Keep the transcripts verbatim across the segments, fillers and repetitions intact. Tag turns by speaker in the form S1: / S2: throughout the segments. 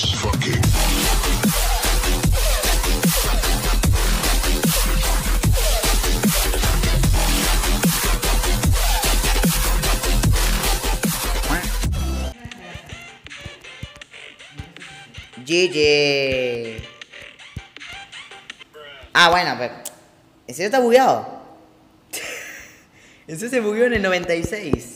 S1: Let's fucking.
S2: G G. Ah, bueno, pero... ¿En serio está bugueado? ¿En serio se bugueó en el noventa y seis?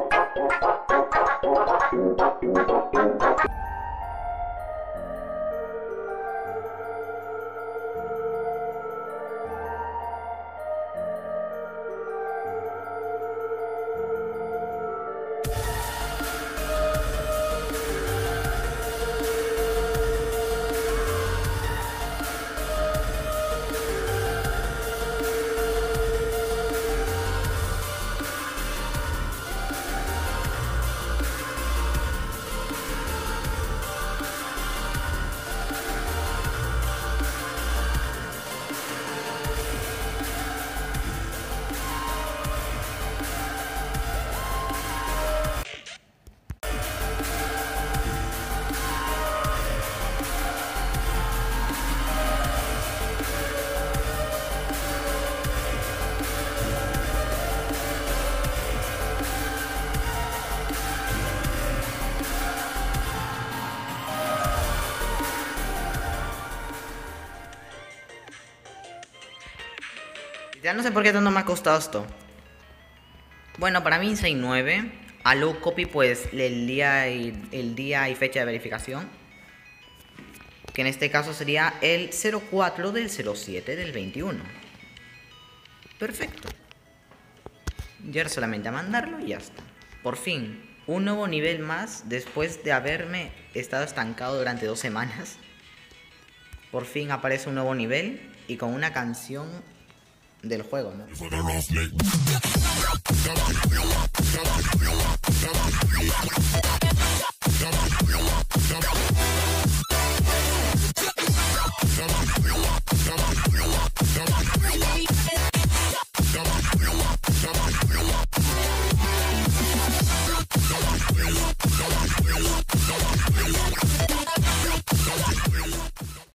S2: Ya no sé por qué tanto me ha costado esto. Bueno, para mí seis nueve. A low copy pues el día, y, el día y fecha de verificación. Que en este caso sería el cero cuatro del cero siete del veintiuno. Perfecto. Y ahora solamente a mandarlo y ya está. Por fin, un nuevo nivel más después de haberme estado estancado durante dos semanas. Por fin aparece un nuevo nivel y con una canción del juego, ¿no?